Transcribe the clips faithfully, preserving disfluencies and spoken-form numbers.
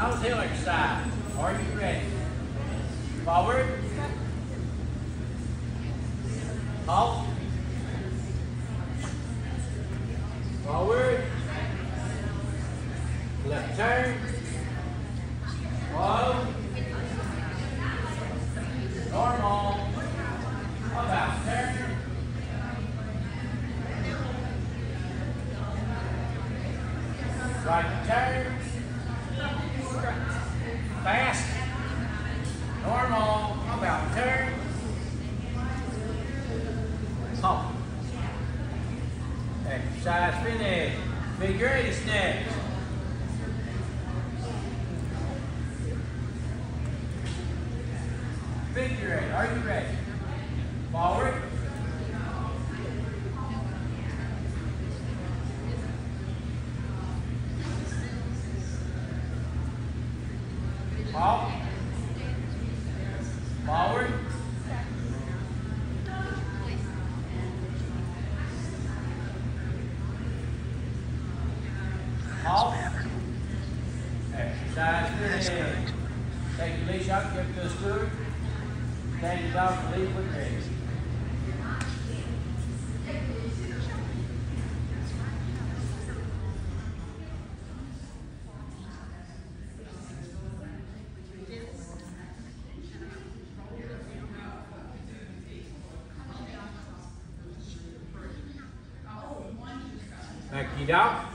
Nose heel exercise. Are you ready? Forward. Halt. Forward. Left turn. Slow. Normal. About turn. Right turn. Fast. Normal. About turn. Halt. Exercise finished. Figure eight is next. Figure eight. Are you ready? Forward. Halt. Forward. Halt. Exercise finished. Take your leash out, give it to the steward. Stand your dog and leave with ready. Thank you, Doc.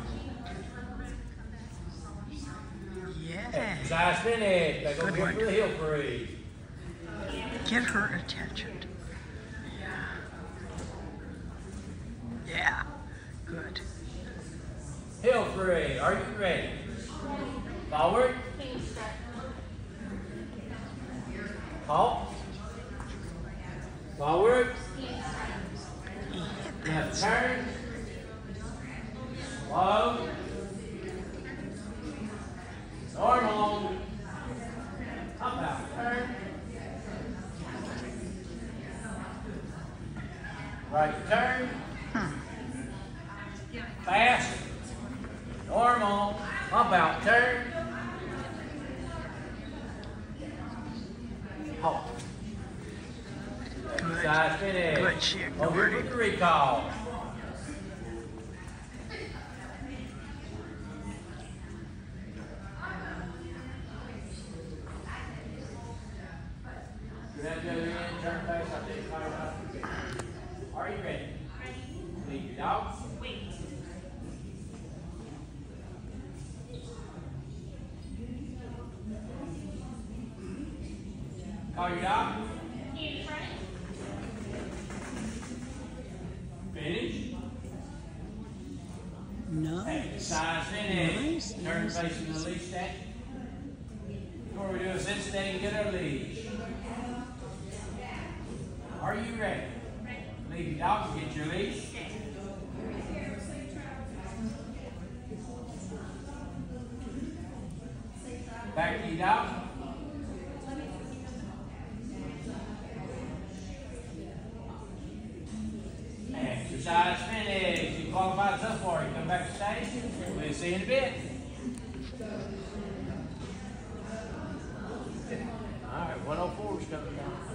Yeah. Exercise finished. They go Good here one. for the hill parade. Get her attention. Yeah. Yeah. Good. Hill parade. Are you ready? Forward. Halt. Forward. He hit Left that. turn. Slow. Normal. Up out. Turn. Right turn. Fast. Normal. Up out. Turn. Halt. Good. Exercise finished. Good. She ignored Over him. with the recall. Grab the other end, turn face, I'll take the fire out. Are you ready? Lead your dog. Wait. Call your dog. In front. Finish. Nice. Exercise finished. Nice, Turn nice, facing the leash stand. Before we do a sit stand, get our leash. Are you ready? Lead your dog and get your leash. Back to your dog. Exercise finished. You qualified so far. You come back to stage. We'll see you in a bit. All right, one oh four is coming down.